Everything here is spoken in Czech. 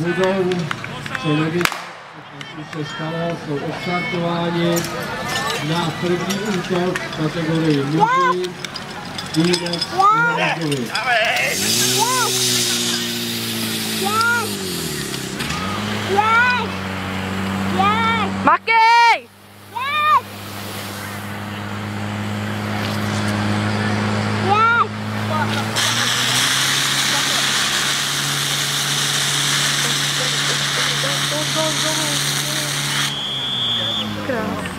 budou co nevidí, se stalo, jsou odstartováni na první útok kategorii muži, týdec Hrazovi. Makej! Krásný.